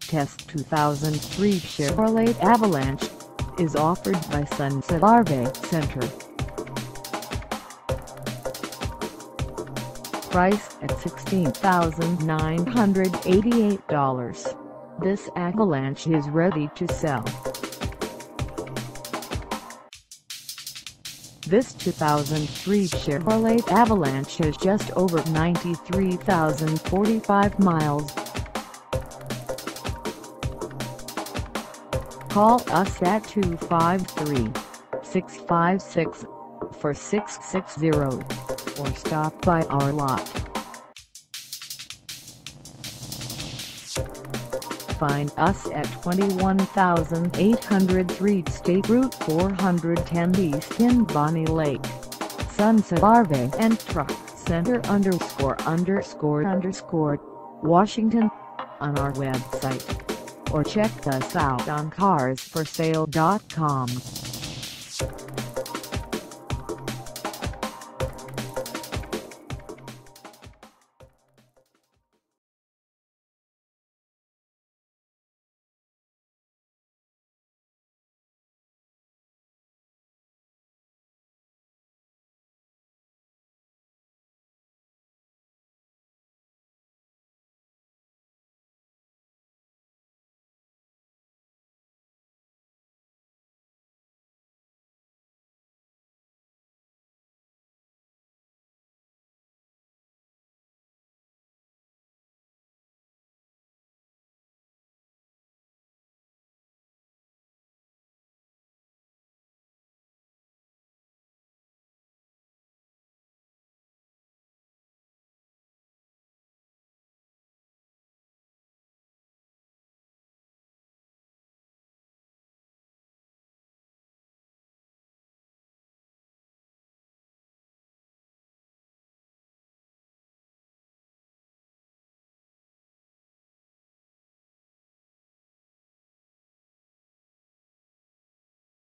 test 2003 Chevrolet Avalanche is offered by Sunset RV Center. Price at $16,988. This Avalanche is ready to sell. This 2003 Chevrolet Avalanche has just over 93,045 miles. Call us at 253-656-4660 or stop by our lot. Find us at 21,803 State Route 410 East in Bonney Lake, Sunset RV&TRUCK Center ___, Washington, on our website, or check us out on carsforsale.com.